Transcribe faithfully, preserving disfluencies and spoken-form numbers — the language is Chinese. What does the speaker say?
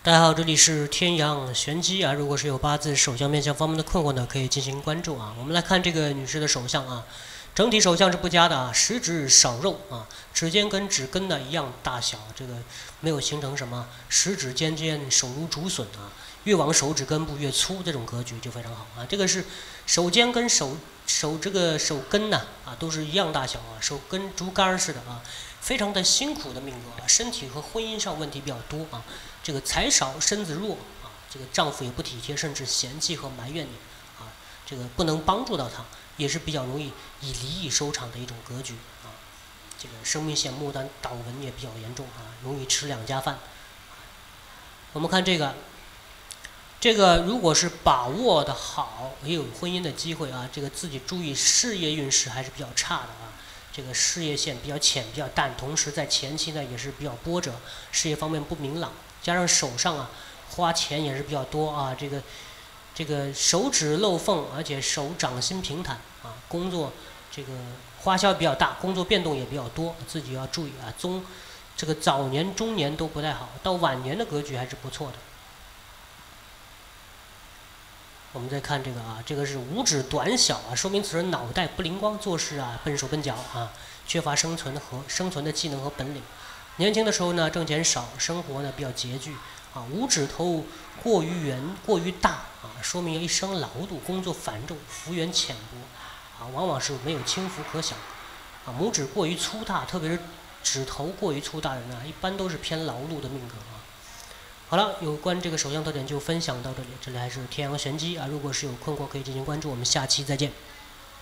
大家好，这里是天阳玄机啊。如果是有八字手相面相方面的困惑呢，可以进行关注啊。我们来看这个女士的手相啊，整体手相是不佳的啊，食指少肉啊，指尖跟指根呢一样大小，这个没有形成什么食指尖尖手如竹笋啊，越往手指根部越粗，这种格局就非常好啊。这个是手尖跟手手这个手根呢啊都是一样大小啊，手跟竹竿似的啊，非常的辛苦的命格啊，身体和婚姻上问题比较多啊。这个财少身子弱啊，这个丈夫也不体贴，甚至嫌弃和埋怨你啊，这个不能帮助到他，也是比较容易以离异收场的一种格局啊。这个生命线牡丹倒纹也比较严重啊，容易吃两家饭。我们看这个，这个如果是把握的好，也有婚姻的机会啊。这个自己注意事业运势还是比较差的啊。这个事业线比较浅，比较淡，同时在前期呢也是比较波折，事业方面不明朗。加上手上啊，花钱也是比较多啊，这个这个手指漏缝，而且手掌心平坦啊，工作这个花销比较大，工作变动也比较多，自己要注意啊。中这个早年、中年都不太好，到晚年的格局还是不错的。我们再看这个啊，这个是五指短小啊，说明此人脑袋不灵光，做事啊笨手笨脚啊，缺乏生存和生存的技能和本领。年轻的时候呢，挣钱少，生活呢比较拮据啊。五指头过于圆、过于大啊，说明一生劳碌，工作繁重，幅员浅薄啊，往往是没有轻浮可想啊。拇指过于粗大，特别是指头过于粗大的人呢，一般都是偏劳碌的命格啊。好了，有关这个手相特点就分享到这里，这里还是天阳玄机啊。如果是有困惑，可以进行关注，我们下期再见。